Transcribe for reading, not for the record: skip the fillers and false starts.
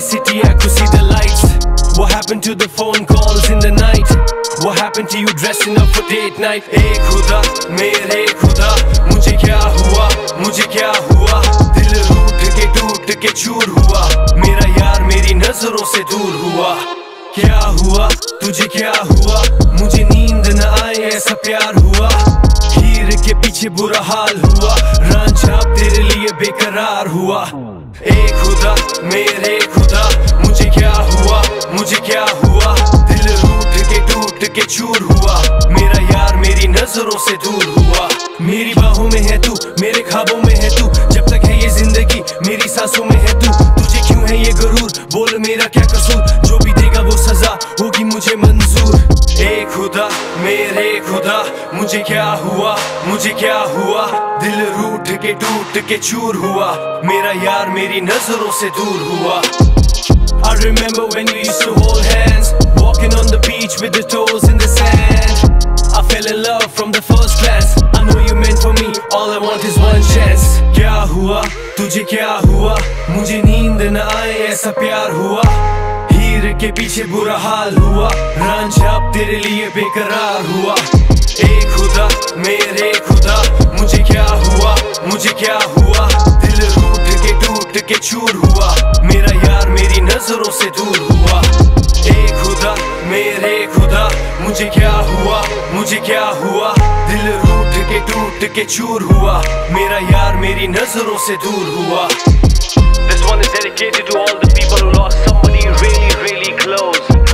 city, I could see the lights. What happened to the phone calls in the night? What happened to you dressing up for date night? ए खुदा मेरे खुदा, मुझे क्या हुआ, मुझे क्या हुआ? दिल रूठ के टूट के चूर हुआ, मेरा यार मेरी नजरों से दूर हुआ। क्या हुआ तुझे, क्या हुआ? मुझे नींद न आए ऐसा प्यार हुआ। हीर के पीछे बुरा हाल हुआ, रांझा तेरे लिए बेकरार हुआ। ए खुदा मेरे खुदा, मुझे क्या हुआ, मुझे क्या हुआ? दिल रूठ के टूट के चूर हुआ, मेरा यार मेरी नजरों से दूर हुआ। मेरी बाहों में है तू, मेरे ख्वाबों में है तू, जब तक है ये जिंदगी मेरी सांसों में है तू। तुझे क्यों है ये गरूर, बोल मेरा क्या कसूर? जो भी देगा वो सजा होगी मुझे मंजूर। ए खुदा मेरे खुदा, मुझे क्या हुआ, मुझे क्या हुआ? दिल रूठ के टूट के चूर हुआ, मेरा यार मेरी नजरों से दूर हुआ। I remember when we used to hold hands, walking on the beach with the toes in the sand. I fell in love from the first glance. I know you meant for me, all I want is one chance. क्या हुआ तुझे, क्या हुआ? मुझे नींद न आए ऐसा प्यार हुआ। हीर के पीछे बुरा हाल हुआ, रांझा अब तेरे लिए बेकरार हुआ। ए खुदा मेरे खुदा, मुझे क्या हुआ, मुझे क्या हुआ? दिल रूठ के टूट के चूर हुआ, मेरा यार मेरी नजरों से दूर हुआ। ए खुदा मेरे खुदा, मुझे क्या हुआ, मुझे क्या हुआ? दिल रूठ के टूट के चूर हुआ, मेरा यार मेरी नजरों से दूर हुआ। This one is dedicated to all the people who lost somebody really, really close.